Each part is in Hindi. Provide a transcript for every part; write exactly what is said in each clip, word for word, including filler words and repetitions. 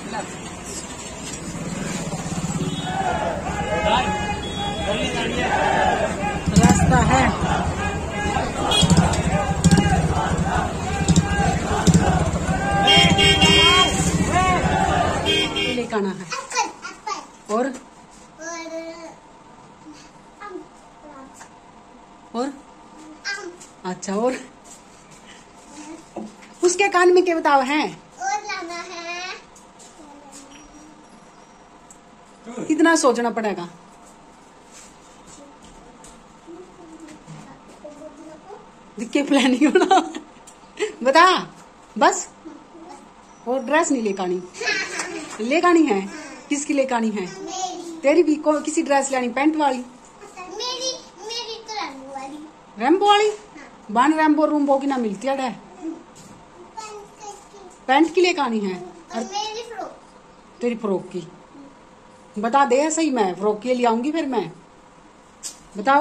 रास्ता है लेके आना है और और अच्छा और उसके कान में क्या बताओ है और लाना है। इतना सोचना पड़ेगा। दिक्के प्लानिंग होना बता बस। और ड्रेस नहीं लेकर आनी लेकर आनी है। किसकी लेकर आनी है? मेरी तेरी भी को किसी ड्रेस लेनी पैंट वाली मेरी मेरी तो रंग वाली रैम्बो वाली बान रैम्बो रूम्बो की ना मिलती है पैंट की लेकर आनी है। और मेरी फ्रॉक तेरी फ्रॉक की बता दे सही। मैं फ्रॉक के लिए आऊंगी फिर मैं बताओ।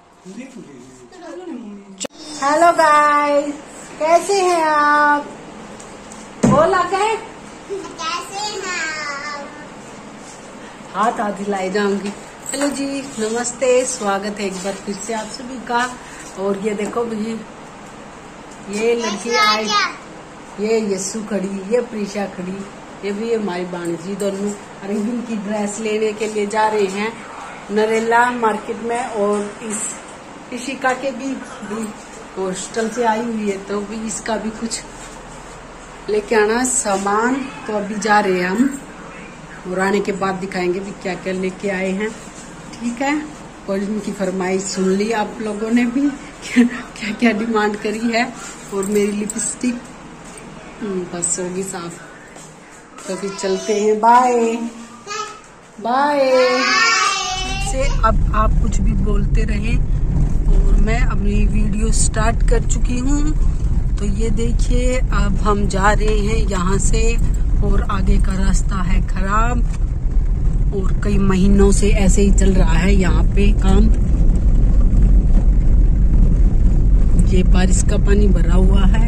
हेलो गाइस कैसे हैं आप? बोला क्या कैसे हैं आप? हाथ हाथ हिलाए जाऊंगी। हेलो जी नमस्ते स्वागत है एक बार फिर से आप सभी का। और ये देखो भाई ये लड़की आई ये यस्सु खड़ी ये प्रीशा खड़ी ये भी हमारी बाणजी दोनों अरविंद की ड्रेस लेने के लिए जा रहे हैं नरेला मार्केट में। और इस इशिका के भी, भी हॉस्टल से आई हुई है तो भी इसका भी कुछ लेके आना सामान। तो अभी जा रहे हैं हम और आने के बाद दिखाएंगे भी क्या क्या लेके आए हैं। ठीक है और इनकी फरमाइश सुन ली आप लोगों ने भी क्या क्या, क्या डिमांड करी है। और मेरी लिपस्टिक बस होगी साफ। तो फिर चलते हैं बाय बाय से। अब आप कुछ भी बोलते रहे और मैं अपनी वीडियो स्टार्ट कर चुकी हूँ। तो ये देखिए अब हम जा रहे हैं यहाँ से और आगे का रास्ता है खराब और कई महीनों से ऐसे ही चल रहा है यहाँ पे काम। ये बारिश का पानी भरा हुआ है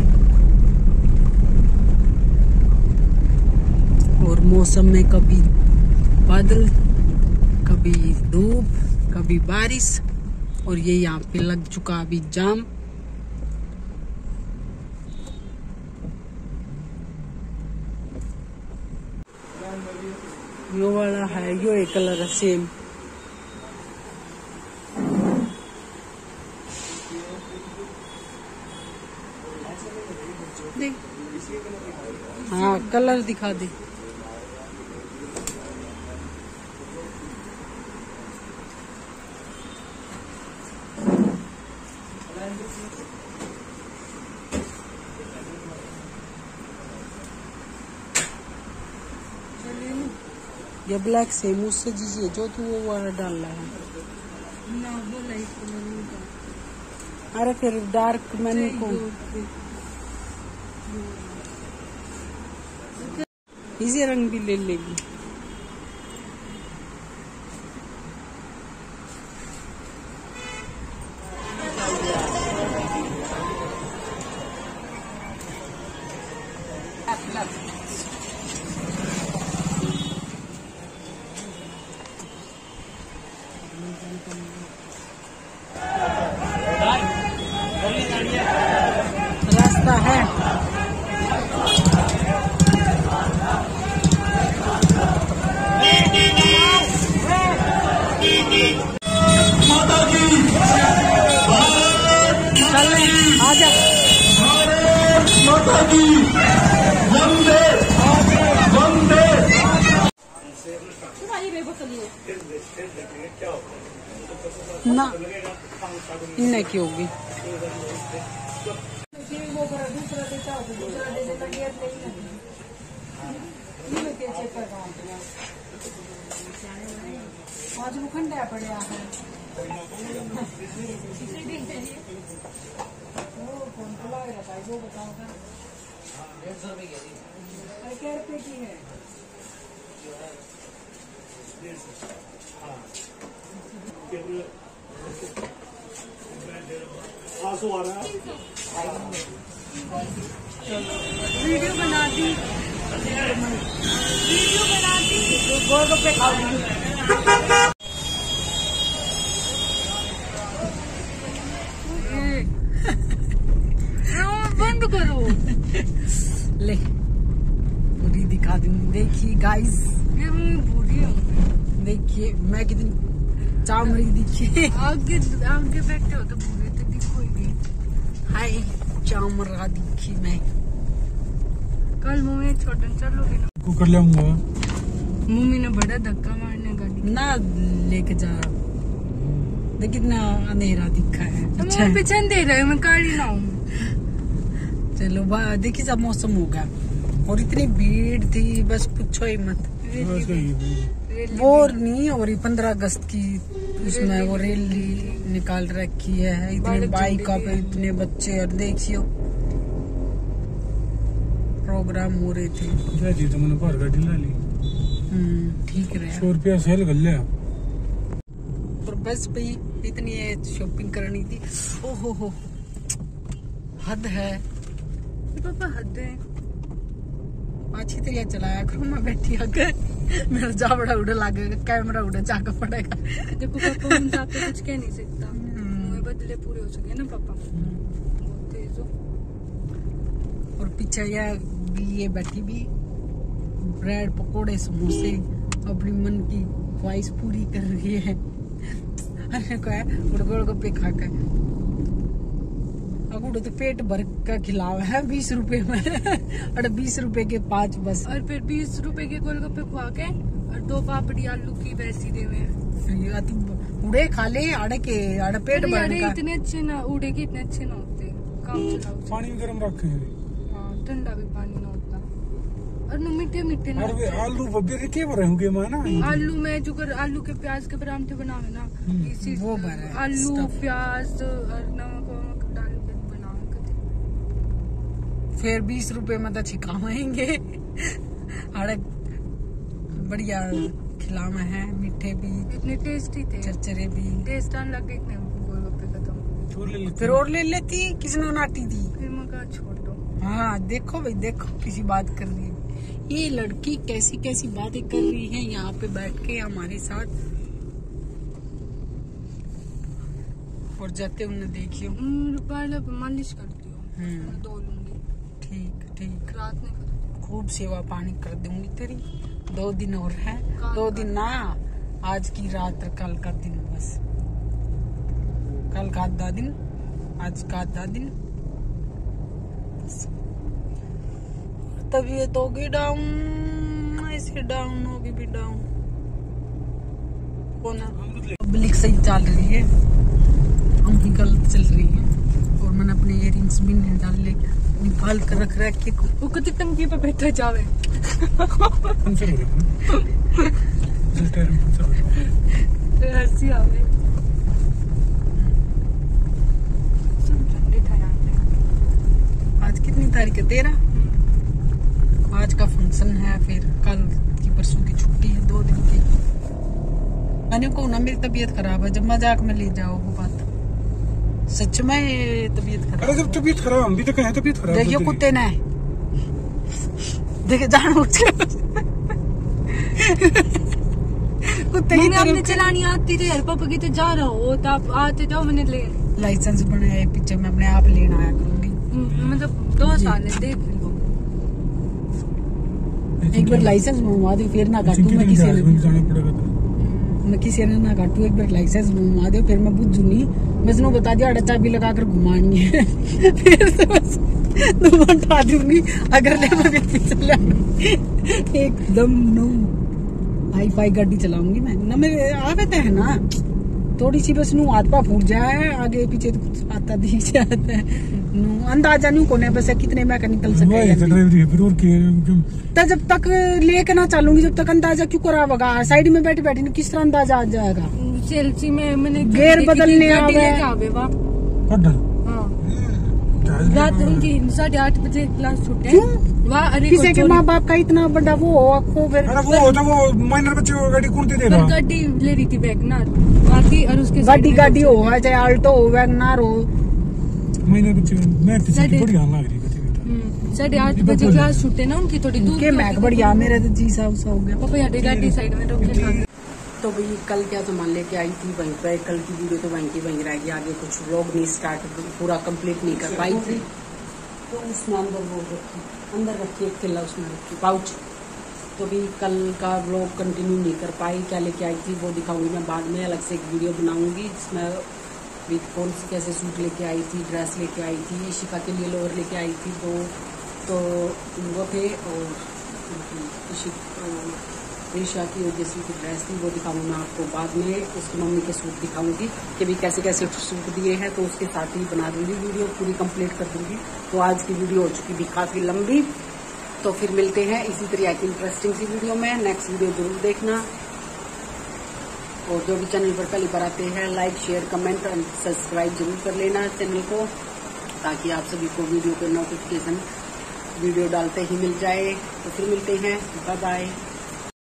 और मौसम में कभी बादल कभी धूप कभी बारिश। और ये यहाँ पे लग चुका अभी जाम। यो वाला है यो एक कलर है सेम। हाँ कलर दिखा दे। ये ब्लैक सेम उससे दीजिए जो तू वो वाला डाल रहा है ना वो लाइट कलर का। अरे फिर डार्क मैंने को इसी रंग भी ले लेगी। रास्ता है माता की चल आजा माता की वंदे वंदे। ना इन्हें की होगी आज वो खंडा पड़ा है। फोन तो लग रहा था वो बताओगा क्या रुपए की है। आंसू आ रहा है वीडियो बना दी। वीडियो बनाती गोलगप्पे खाऊंगी। बंद करो। ले पूरी दिखा दूंगी। देखिए गाइस, देखिए मैं कितनी चामड़ी दिखी। आगे आगे बैठे हो तो पूरे तो दिखो ही नहीं। हाय चामड़ा दिखी मैं। कल मम्मी छोटन चलोगे ना? को कर लाऊंगा। मम्मी ने बड़ा धक्का मारने गाड़ी ना लेके जा। देख कितना अंधेरा दिखा है। अच्छा पीछे दे रहे मैं काली ना हूँ। चलो देखिए सब मौसम होगा और इतनी भीड़ थी बस पूछो ही मत। वो नहीं हो रही पंद्रह अगस्त की, उसमें वो रैली निकाल रखी है। इतने बाइक पे इतने बच्चे और देखियो प्रोग्राम हो रहे थे। जी तो मैंने बाहर गाड़ी ला ली। हम्म ठीक रहे। सौ रुपया सेल कर लिया और बस भाई इतनी शॉपिंग करनी थी। ओहो हो हद है पापा, हद है। अच्छी तरह चलाया करो। मैं बैठी आकर मेरा जावड़ा उड़ा लगेगा, कैमरा उड़ा जाकर पड़ेगा। देखो पापा उनसे आपको कुछ कह नहीं सकता। मुझे बदले पूरे हो सके ना पापा। बहुत तेज हो। और पीछे ये ये बैठी भी ब्रेड पकोड़े समोसे अपनी मन की ख्वाहिश पूरी कर रही है। अरे क्या गोलगप्पे खाकर अगुड़ तो पेट भर का खिलावा है बीस रुपए में। और बीस रुपए के पाँच बस। और फिर बीस रुपए के गोलगप्पे खुआ के और दो पापड़ी आलू की वैसी देवे। उड़े खा ले आड़े के आड़े पेट भर का। इतने अच्छे ना उड़े के इतने अच्छे ना होते। काम चलाओ पानी में गरम रखे। हाँ ठंडा भी पानी ना होता। और न मीठे मीठे ना होते। आलू बब्बे के भरे होंगे मां ना। आलू में जो कर आलू के प्याज के परांठे बनावे ना इसी वो भरे। आलू प्याज और नमक फिर बीस रुपए में तो छिकाएंगे। अरे बढ़िया खिलावा है, मीठे भी इतने टेस्टी थे, चरचरे भी टेस्ट आने लगे इतने गोलगप्पे का। तो फिर और ले लेती किसने नाटी थी। फिर मैं कहा छोड़ दो। हाँ देखो भाई देखो किसी बात कर रही है ये लड़की, कैसी कैसी बातें कर रही है यहाँ पे बैठ के हमारे साथ। और जाते उन्हें देखियो मालिश करती हूँ, धो लूंगी। ठीक ठीक रात में खूब सेवा पानी कर दूंगी तेरी। दो दिन और है। दो दिन ना आज की रात और कल का दिन बस। कल का आधा दिन आज का आधा दिन बस। तबीयत होगी डाउन, ऐसे डाउन होगी भी डाउन। पब्लिक सही चल रही है, हम की गलत चल रही है। और मैंने अपने इयररिंग्स भी नहीं डाल ले निकाल कर रख रखे। वो कितनी टंकी पे बैठा जावे। हंसी आवे। आज कितनी तारीख है? तेरह। आज का फंक्शन है, फिर कल की परसों की छुट्टी है, दो दिन की। मैंने को ना मेरी तबीयत खराब है, जब मजाक में ले जाओ वो बात। सच में तबीयत खराब। अरे जब तबीयत खराब हम भी तो कहें तबीयत खराब। देखियो कुत्ते ने देखे जानबूझ के कुत्ते की आपने चलानी आती थी। पापा की तो जा रहा हो तो आप आते जाओ। मैंने ले लाइसेंस बनाया पीछे, मैं अपने आप लेना आया करूंगी। मतलब दो साल है देख लो। एक बार लाइसेंस बनवा दो फिर ना काटू मैं किसी ने। मैं किसी ने ना काटू, एक बार लाइसेंस बनवा दो फिर मैं बुझू नहीं। बस नो बता दिया अड़ा चाबी लगा कर घुमानी है। फिर से बस तुम हटा दूंगी अगर ले मैं चला एकदम नो हाई फाई गाड़ी चलाऊंगी मैं ना। मेरे आवे तो है ना थोड़ी सी बस नू हाथ पा फूट जाए, आगे पीछे तो कुछ आता दिख जाता है। नू अंदाजा नहीं कोने बस कितने में का निकल सके। जब तक लेके ना चलूंगी जब तक अंदाजा क्यों करावेगा। साइड में बैठे बैठे किस तरह अंदाजा आ जाएगा। सेल्फी में मैंने गेयर बदलने आवे। रात उनकी साढ़े आठ बजे क्लास छूटे। किसी के माँ बाप का इतना बड़ा वो हो फिर वो होता वो माइनर बच्चे को गाड़ी कौन दे रहा। गाड़ी ले रही थी वैगनार बाकी और उसके गाड़ी गाड़ी हो चाहे आल्टो हो वैगनार हो। माइनर बच्चे मैं बढ़िया लग रही साढ़े आठ बजे क्लास छूटे ना उनकी, थोड़ी दूर के मैक बढ़िया, मेरा तो जी सा उसा हो गया। पापा यहाँ गाड़ी साइड में रोक के खा। तो भाई कल क्या सामान लेके आई थी वहीं पे, कल की वीडियो तो वहीं की वहीं रहेगी, आगे कुछ व्लॉग नहीं स्टार्ट पूरा कंप्लीट नहीं कर पाई थी। तो उसमें अंदर वो रखी, अंदर रखी एक किला उसमें रखी पाउच। तो भी कल का व्लॉग कंटिन्यू नहीं कर पाई, क्या लेके आई थी वो दिखाऊंगी मैं बाद में, अलग से एक वीडियो बनाऊंगी जिसमें भी कौन से कैसे सूट लेके आई थी, ड्रेस लेके आई थी, ईशिका के लिए लोअर लेके आई थी दो, तो वो थे, और ईशा की जैसी की ड्रेस थी वो दिखाऊंगी मैं आपको बाद में। उसकी मम्मी के सूट दिखाऊंगी कि भी कैसे कैसे सूट दिए हैं, तो उसके साथ ही बना दूंगी वीडियो, पूरी कंप्लीट कर दूंगी। तो आज की वीडियो हो चुकी थी काफी लंबी, तो फिर मिलते हैं इसी तरह की इंटरेस्टिंग सी वीडियो में। नेक्स्ट वीडियो जरूर देखना, और जो भी चैनल पर पहली बार आते हैं लाइक शेयर कमेंट और सब्सक्राइब जरूर कर लेना चैनल को, ताकि आप सभी को वीडियो के नोटिफिकेशन वीडियो डालते ही मिल जाए। तो फिर मिलते हैं, बाय बाय।